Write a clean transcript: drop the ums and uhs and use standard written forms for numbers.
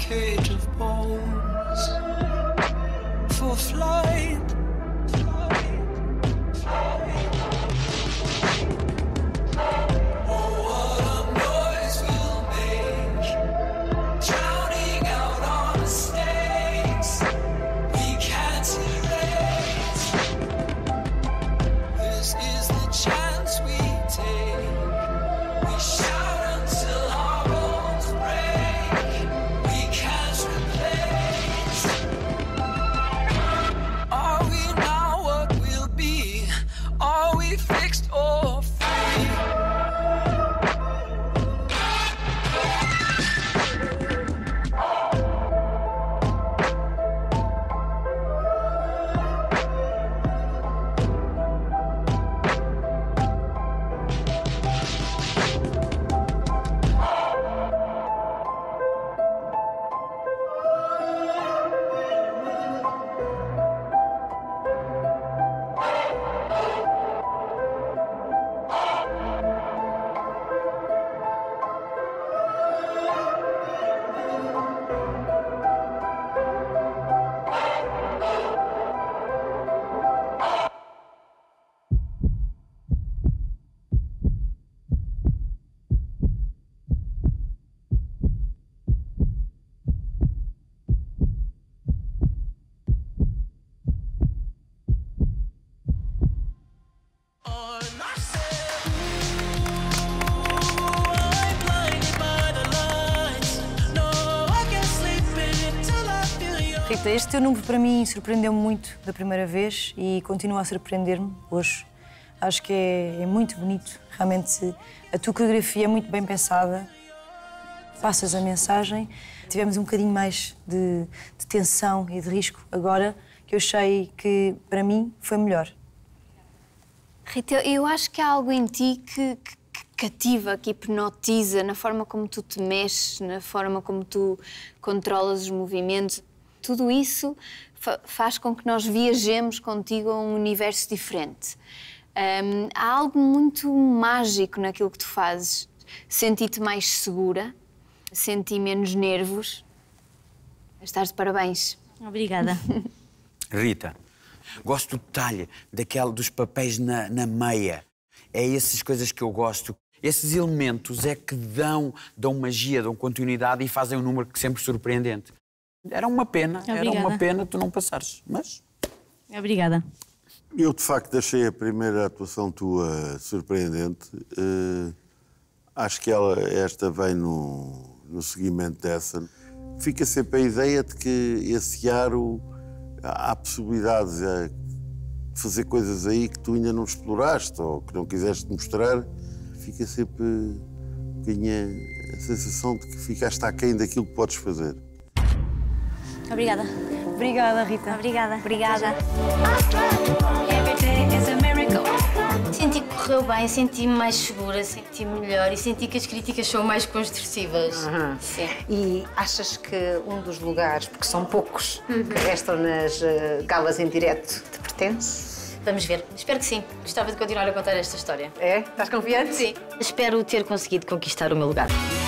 cage of bones for flight. Rita, este teu número para mim surpreendeu-me muito da primeira vez e continua a surpreender-me hoje. Acho que é muito bonito, realmente a tua coreografia é muito bem pensada, passas a mensagem. Tivemos um bocadinho mais de tensão e de risco agora, que eu achei que para mim foi melhor. Rita, eu acho que há algo em ti que cativa, que hipnotiza na forma como tu te mexes, na forma como tu controlas os movimentos. Tudo isso faz com que nós viajemos contigo a um universo diferente. Há algo muito mágico naquilo que tu fazes. Senti-te mais segura, senti menos nervos. Estás de parabéns. Obrigada. Rita, gosto do detalhe dos papéis na meia. É essas coisas que eu gosto. Esses elementos é que dão magia, dão continuidade e fazem um número que sempre surpreendente. Era uma pena tu não passares, mas... Obrigada. Eu, de facto, achei a primeira atuação tua surpreendente. Acho que esta vem no seguimento dessa. Fica sempre a ideia de que esse aro há possibilidades de fazer coisas aí que tu ainda não exploraste ou que não quiseste mostrar. Fica sempre a sensação de que ficaste aquém daquilo que podes fazer. Obrigada. Obrigada, Rita. Obrigada. Obrigada. Senti que correu bem, senti-me mais segura, senti-me melhor e senti que as críticas são mais construtivas. Sim. E achas que um dos lugares, porque são poucos, que restam nas galas em direto, te pertence? Vamos ver. Espero que sim. Gostava de continuar a contar esta história. É? Estás confiante? Sim. Espero ter conseguido conquistar o meu lugar.